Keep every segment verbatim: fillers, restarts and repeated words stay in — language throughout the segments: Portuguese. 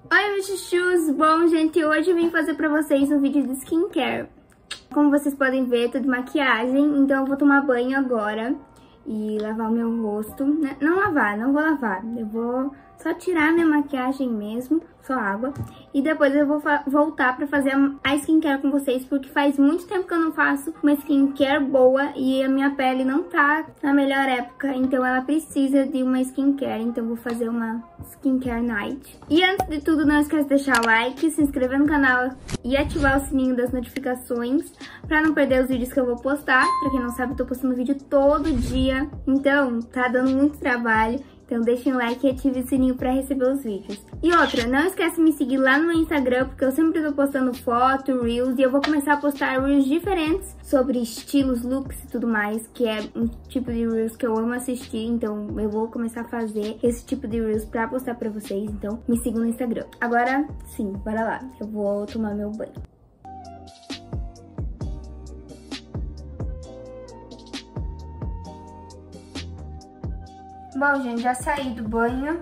Oi, meus chuchus! Bom, gente, hoje eu vim fazer pra vocês um vídeo de skincare. Como vocês podem ver, tô de maquiagem, então eu vou tomar banho agora e lavar o meu rosto. Não lavar, não vou lavar, eu vou só tirar minha maquiagem mesmo, só água. E depois eu vou voltar pra fazer a skincare com vocês, porque faz muito tempo que eu não faço uma skincare boa e a minha pele não tá na melhor época, então ela precisa de uma skincare, então eu vou fazer uma skincare night. E antes de tudo, não esquece de deixar o like, se inscrever no canal e ativar o sininho das notificações pra não perder os vídeos que eu vou postar. Pra quem não sabe, eu tô postando vídeo todo dia, então tá dando muito trabalho. Então deixem o like e ative o sininho pra receber os vídeos. E outra, não esquece de me seguir lá no meu Instagram, porque eu sempre tô postando foto, reels, e eu vou começar a postar reels diferentes sobre estilos, looks e tudo mais, que é um tipo de reels que eu amo assistir, então eu vou começar a fazer esse tipo de reels pra postar pra vocês, então me sigam no Instagram. Agora sim, bora lá, eu vou tomar meu banho. Bom, gente, já saí do banho.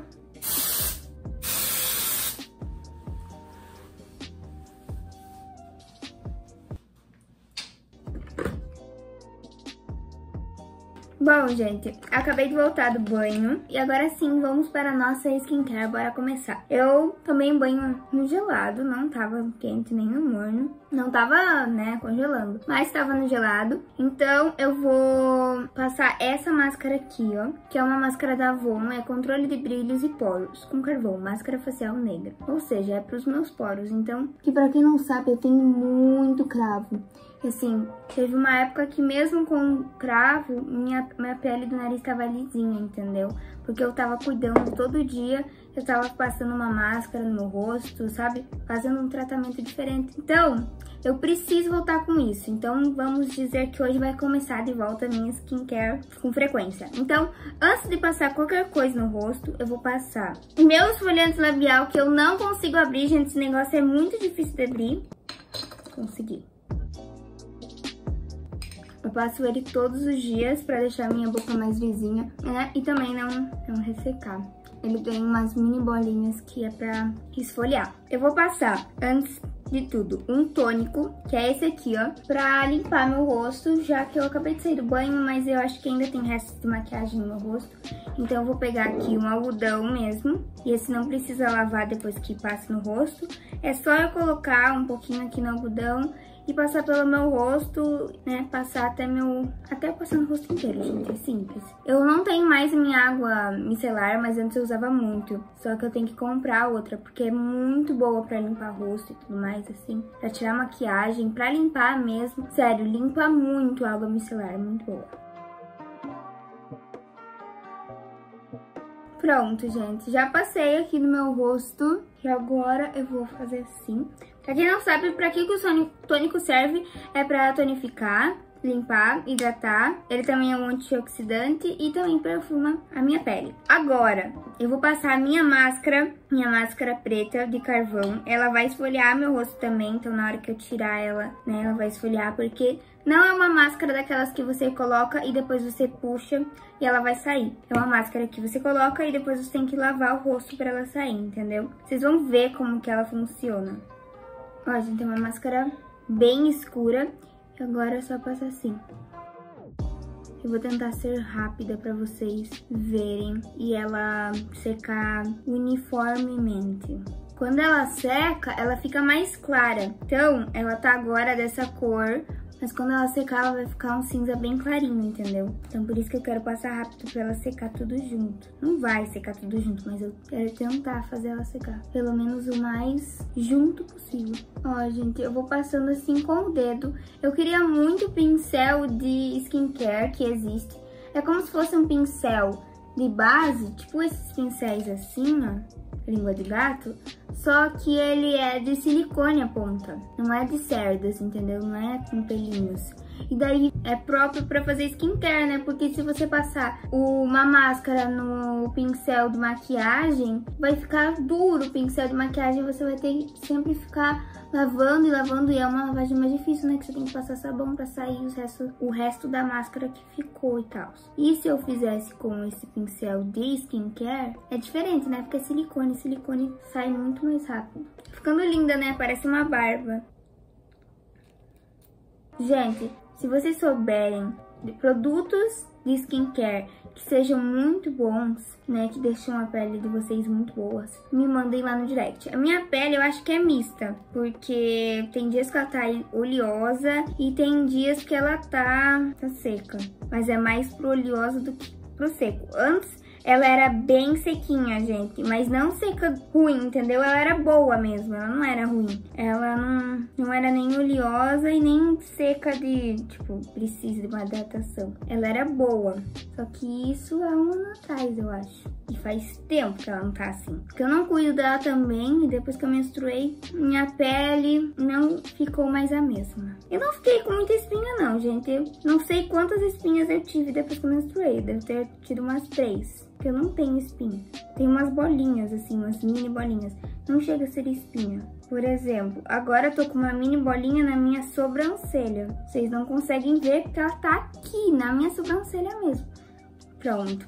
Bom, gente, acabei de voltar do banho e agora sim vamos para a nossa skincare, bora começar. Eu tomei um banho no gelado, não tava quente nem no morno, não tava, né, congelando, mas tava no gelado. Então eu vou passar essa máscara aqui, ó, que é uma máscara da Avon, é controle de brilhos e poros com carvão, máscara facial negra, ou seja, é pros meus poros. Então, que pra quem não sabe, eu tenho muito cravo. Assim, teve uma época que mesmo com cravo, minha, minha pele do nariz tava lisinha, entendeu? Porque eu tava cuidando todo dia, eu tava passando uma máscara no meu rosto, sabe? Fazendo um tratamento diferente. Então, eu preciso voltar com isso. Então, vamos dizer que hoje vai começar de volta a minha skincare com frequência. Então, antes de passar qualquer coisa no rosto, eu vou passar meu esfoliante labial, que eu não consigo abrir, gente. Esse negócio é muito difícil de abrir. Consegui. Eu passo ele todos os dias pra deixar minha boca mais lisinha, né? E também não, não ressecar. Ele tem umas mini bolinhas que é pra esfoliar. Eu vou passar, antes de tudo, um tônico, que é esse aqui, ó, pra limpar meu rosto, já que eu acabei de sair do banho, mas eu acho que ainda tem restos de maquiagem no meu rosto. Então eu vou pegar aqui um algodão mesmo, e esse não precisa lavar depois que passa no rosto. É só eu colocar um pouquinho aqui no algodão e passar pelo meu rosto, né, passar até meu... até passar no rosto inteiro, gente, é simples. Eu não tenho mais minha água micelar, mas antes eu usava muito. Só que eu tenho que comprar outra, porque é muito boa pra limpar rosto e tudo mais, assim. Pra tirar maquiagem, pra limpar mesmo. Sério, limpa muito a água micelar, é muito boa. Pronto, gente, já passei aqui no meu rosto. E agora eu vou fazer assim. Pra quem não sabe, pra que o tônico serve, é pra tonificar, limpar, hidratar. Ele também é um antioxidante e também perfuma a minha pele. Agora, eu vou passar a minha máscara, minha máscara preta de carvão. Ela vai esfoliar meu rosto também, então na hora que eu tirar ela, né, ela vai esfoliar, porque não é uma máscara daquelas que você coloca e depois você puxa e ela vai sair. É uma máscara que você coloca e depois você tem que lavar o rosto pra ela sair, entendeu? Vocês vão ver como que ela funciona. Ó, gente, é uma máscara bem escura. E agora é só passar assim. Eu vou tentar ser rápida pra vocês verem e ela secar uniformemente. Quando ela seca, ela fica mais clara. Então, ela tá agora dessa cor, mas quando ela secar, ela vai ficar um cinza bem clarinho, entendeu? Então, por isso que eu quero passar rápido pra ela secar tudo junto. Não vai secar tudo junto, mas eu quero tentar fazer ela secar. Pelo menos o mais junto possível. Ó, gente, eu vou passando assim com o dedo. Eu queria muito pincel de skincare que existe. É como se fosse um pincel de base, tipo esses pincéis assim, ó. Língua de gato, só que ele é de silicone a ponta, não é de cerdas, entendeu? Não é com pelinhos. E daí é próprio pra fazer skincare, né? Porque se você passar uma máscara no pincel de maquiagem, vai ficar duro o pincel de maquiagem. Você vai ter que sempre ficar lavando e lavando. E é uma lavagem mais difícil, né? Que você tem que passar sabão pra sair os resto, o resto da máscara que ficou e tal. E se eu fizesse com esse pincel de skincare, é diferente, né? Porque é silicone. Silicone sai muito mais rápido. Ficando linda, né? Parece uma barba. Gente, se vocês souberem de produtos de skincare que sejam muito bons, né, que deixam a pele de vocês muito boas, me mandem lá no direct. A minha pele eu acho que é mista, porque tem dias que ela tá oleosa e tem dias que ela tá, tá seca. Mas é mais pro oleoso do que pro seco. Antes ela era bem sequinha, gente, mas não seca ruim, entendeu? Ela era boa mesmo, ela não era ruim. Ela não, não era nem oleosa e nem seca de, tipo, precisa de uma hidratação. Ela era boa, só que isso há um ano atrás, eu acho. E faz tempo que ela não tá assim. Porque eu não cuido dela também, e depois que eu menstruei, minha pele não ficou mais a mesma. Eu não fiquei com muita espinha não, gente. Eu não sei quantas espinhas eu tive depois que eu menstruei. Devo ter tido umas três. Porque eu não tenho espinha. Tem umas bolinhas, assim, umas mini bolinhas. Não chega a ser espinha. Por exemplo, agora eu tô com uma mini bolinha na minha sobrancelha. Vocês não conseguem ver porque ela tá aqui, na minha sobrancelha mesmo. Pronto.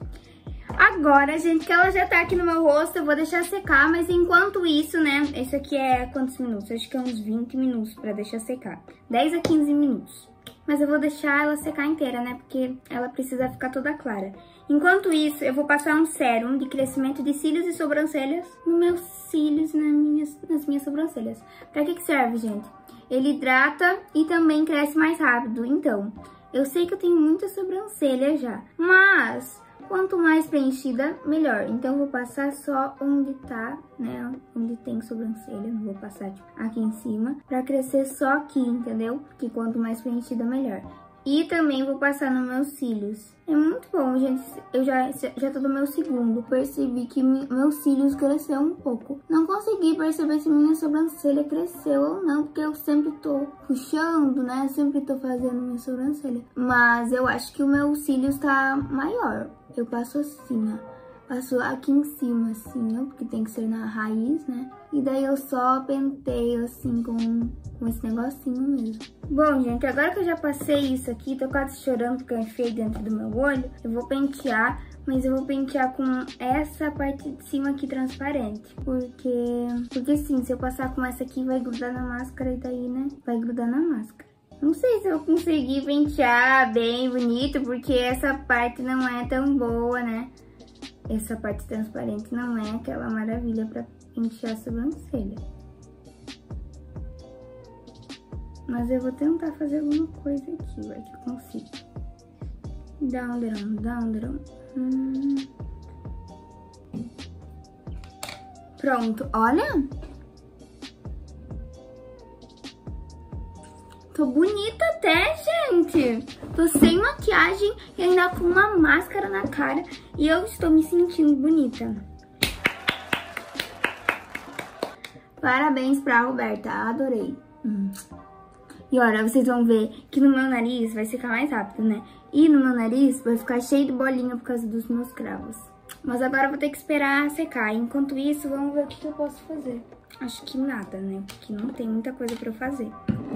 Agora, gente, que ela já tá aqui no meu rosto, eu vou deixar secar. Mas enquanto isso, né, esse aqui é quantos minutos? Acho que é uns vinte minutos pra deixar secar. dez a quinze minutos. Mas eu vou deixar ela secar inteira, né, porque ela precisa ficar toda clara. Enquanto isso, eu vou passar um sérum de crescimento de cílios e sobrancelhas nos meus cílios e nas minhas, nas minhas sobrancelhas. Pra que que serve, gente? Ele hidrata e também cresce mais rápido. Então, eu sei que eu tenho muita sobrancelha já, mas quanto mais preenchida, melhor. Então, eu vou passar só onde tá, né, onde tem sobrancelha. Não vou passar, tipo, aqui em cima, pra crescer só aqui, entendeu? Que quanto mais preenchida, melhor. E também vou passar nos meus cílios. É muito bom, gente. Eu já, já tô no meu segundo. Percebi que mi, meus cílios cresceu um pouco. Não consegui perceber se minha sobrancelha cresceu ou não, porque eu sempre tô puxando, né? Sempre tô fazendo minha sobrancelha. Mas eu acho que o meu cílios tá maior. Eu passo assim, ó. Passo aqui em cima, assim, ó, porque tem que ser na raiz, né? E daí eu só penteio, assim, com, com esse negocinho mesmo. Bom, gente, agora que eu já passei isso aqui, tô quase chorando porque eu enfiei dentro do meu olho. Eu vou pentear, mas eu vou pentear com essa parte de cima aqui transparente. Porque, porque sim, se eu passar com essa aqui, vai grudar na máscara e daí, né, vai grudar na máscara. Não sei se eu consegui pentear bem bonito, porque essa parte não é tão boa, né? Essa parte transparente não é aquela maravilha pra pentear a sobrancelha. Mas eu vou tentar fazer alguma coisa aqui, vai que eu consigo. Down, down, down, down. Hum. Pronto, olha! Tô bonita até, gente! Tô sem maquiagem e ainda com uma máscara na cara. E eu estou me sentindo bonita. Parabéns pra Roberta, adorei. Hum. E olha, vocês vão ver que no meu nariz vai secar mais rápido, né? E no meu nariz vai ficar cheio de bolinha por causa dos meus cravos. Mas agora eu vou ter que esperar secar. Enquanto isso, vamos ver o que eu posso fazer. Acho que nada, né? Porque não tem muita coisa pra eu fazer.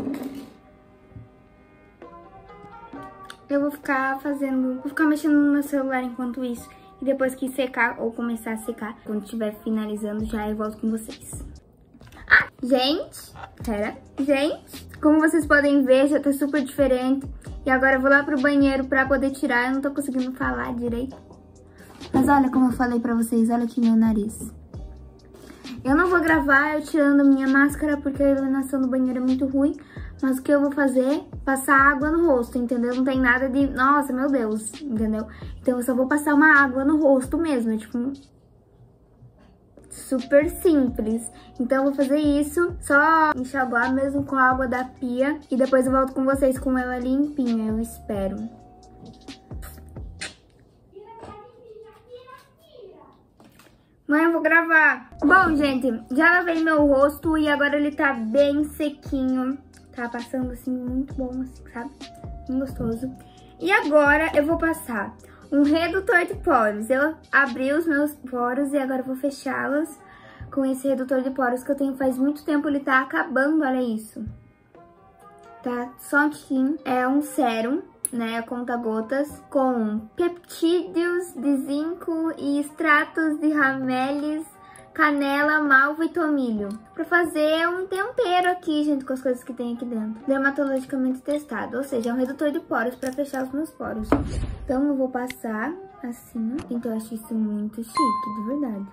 Eu vou ficar fazendo, vou ficar mexendo no meu celular enquanto isso. E depois que secar ou começar a secar, quando estiver finalizando, já eu volto com vocês. Ah, gente, pera, gente, como vocês podem ver, já tá super diferente. E agora eu vou lá pro banheiro pra poder tirar, eu não tô conseguindo falar direito. Mas olha como eu falei pra vocês, olha aqui meu nariz. Eu não vou gravar eu tirando minha máscara porque a iluminação do banheiro é muito ruim. Mas o que eu vou fazer? Passar água no rosto, entendeu? Não tem nada de... Nossa, meu Deus, entendeu? Então eu só vou passar uma água no rosto mesmo, tipo... Super simples. Então eu vou fazer isso, só enxaguar mesmo com a água da pia. E depois eu volto com vocês com ela limpinha, eu espero. Mãe, eu vou gravar. Bom, gente, já lavei meu rosto e agora ele tá bem sequinho. Tá passando assim, muito bom, assim, sabe? Muito gostoso. E agora eu vou passar um redutor de poros. Eu abri os meus poros e agora eu vou fechá-los com esse redutor de poros que eu tenho faz muito tempo. Ele tá acabando, olha isso. Tá só aqui. É um sérum, né, conta-gotas, com peptídeos de zinco e extratos de ramelis, canela, malva e tomilho. Pra fazer um tempero aqui, gente, com as coisas que tem aqui dentro. Dermatologicamente testado, ou seja, é um redutor de poros pra fechar os meus poros. Então eu vou passar assim. Então eu acho isso muito chique, de verdade.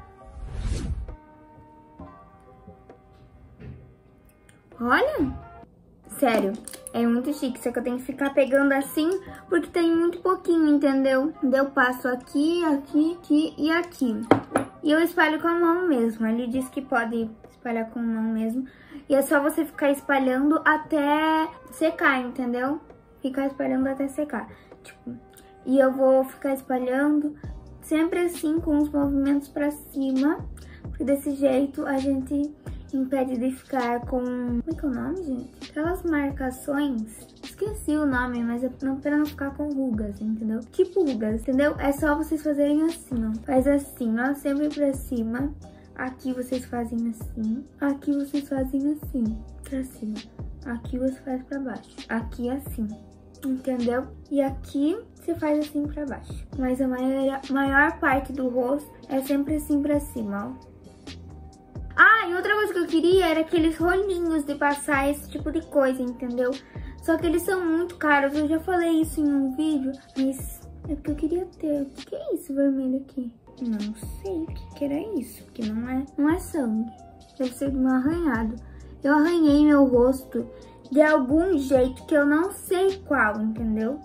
Olha! Sério, é muito chique, só que eu tenho que ficar pegando assim, porque tem muito pouquinho, entendeu? Eu passo aqui, aqui, aqui e aqui. E eu espalho com a mão mesmo, ele diz que pode espalhar com a mão mesmo. E é só você ficar espalhando até secar, entendeu? Ficar espalhando até secar, tipo. E eu vou ficar espalhando sempre assim, com os movimentos pra cima, porque desse jeito a gente impede de ficar com... Como é que é o nome, gente? Aquelas marcações. Esqueci o nome, mas é pra não ficar com rugas, entendeu? Tipo rugas, entendeu? É só vocês fazerem assim, ó. Faz assim, ó, sempre pra cima. Aqui vocês fazem assim. Aqui vocês fazem assim, pra cima. Aqui você faz pra baixo. Aqui assim, entendeu? E aqui você faz assim pra baixo. Mas a maior, maior parte do rosto é sempre assim pra cima, ó. Ah, e outra coisa que eu queria era aqueles rolinhos de passar esse tipo de coisa, entendeu? Só que eles são muito caros, eu já falei isso em um vídeo, mas é porque eu queria ter. O que é isso vermelho aqui? Não sei o que, que era isso, porque não é, não é sangue. Deve ser de um arranhado. Eu arranhei meu rosto de algum jeito que eu não sei qual, entendeu?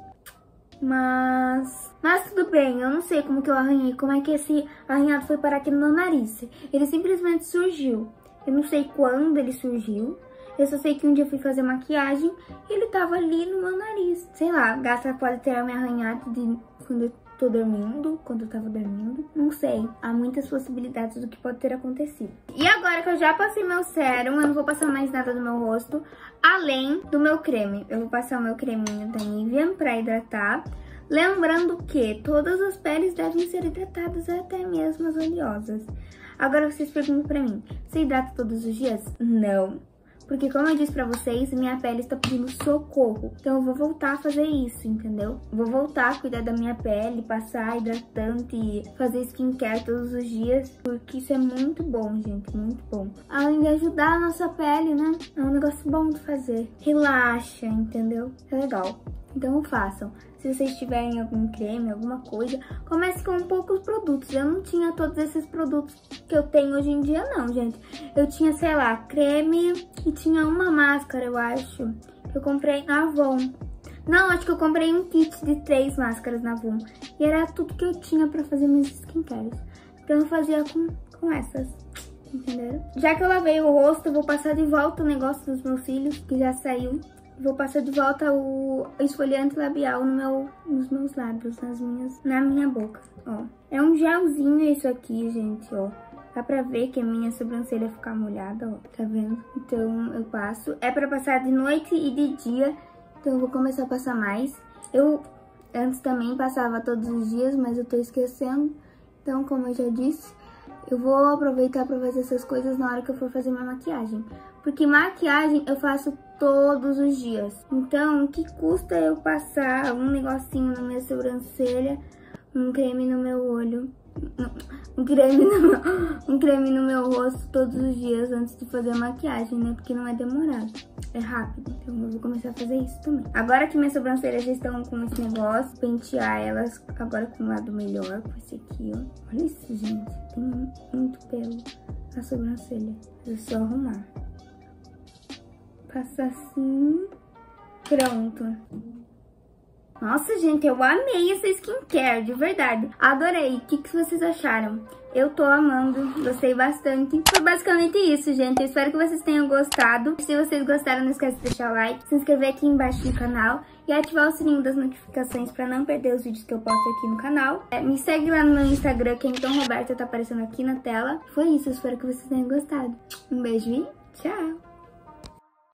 Mas... Mas tudo bem, eu não sei como que eu arranhei, como é que esse arranhado foi parar aqui no meu nariz. Ele simplesmente surgiu. Eu não sei quando ele surgiu. Eu só sei que um dia eu fui fazer maquiagem e ele tava ali no meu nariz. Sei lá, a gata pode ter me arranhado de quando eu tô dormindo, quando eu tava dormindo. Não sei, há muitas possibilidades do que pode ter acontecido. E agora que eu já passei meu sérum, eu não vou passar mais nada no meu rosto, além do meu creme. Eu vou passar o meu creminho da Nivea pra hidratar. Lembrando que todas as peles devem ser hidratadas, até mesmo as oleosas. Agora vocês perguntam pra mim, você hidrata todos os dias? Não. Porque como eu disse pra vocês, minha pele está pedindo socorro. Então eu vou voltar a fazer isso, entendeu? Vou voltar a cuidar da minha pele, passar hidratante, fazer skincare todos os dias. Porque isso é muito bom, gente, muito bom. Além de ajudar a nossa pele, né? É um negócio bom de fazer. Relaxa, entendeu? É legal. Então façam. Se vocês tiverem algum creme, alguma coisa, comece com poucos produtos. Eu não tinha todos esses produtos que eu tenho hoje em dia, não, gente. Eu tinha, sei lá, creme e tinha uma máscara, eu acho. Eu comprei na Avon. Não, acho que eu comprei um kit de três máscaras na Avon. E era tudo que eu tinha pra fazer meus skincares. Então eu fazia com, com essas. Entenderam? Já que eu lavei o rosto, eu vou passar de volta o negócio dos meus cílios, que já saiu. Vou passar de volta o esfoliante labial no meu, nos meus lábios, nas minhas, na minha boca, ó. É um gelzinho isso aqui, gente, ó. Dá pra ver que a minha sobrancelha fica molhada, ó. Tá vendo? Então eu passo. É pra passar de noite e de dia, então eu vou começar a passar mais. Eu antes também passava todos os dias, mas eu tô esquecendo. Então, como eu já disse, eu vou aproveitar pra fazer essas coisas na hora que eu for fazer minha maquiagem. Porque maquiagem eu faço todos os dias. Então, o que custa eu passar um negocinho na minha sobrancelha, um creme no meu olho, um creme no meu, um creme no meu rosto todos os dias antes de fazer a maquiagem, né? Porque não é demorado, é rápido. Então, eu vou começar a fazer isso também. Agora que minhas sobrancelhas já estão com esse negócio, pentear elas agora com o lado melhor, com esse aqui, ó. Olha isso, gente. Tem muito pelo na sobrancelha. É só arrumar. Passa assim. Pronto. Nossa, gente, eu amei essa skincare, de verdade. Adorei. O que, que vocês acharam? Eu tô amando, gostei bastante. Foi basicamente isso, gente. Eu espero que vocês tenham gostado. Se vocês gostaram, não esquece de deixar o like, se inscrever aqui embaixo no canal e ativar o sininho das notificações pra não perder os vídeos que eu posto aqui no canal. É, me segue lá no meu Instagram, que é Então Roberta, tá aparecendo aqui na tela. Foi isso, eu espero que vocês tenham gostado. Um beijo e tchau!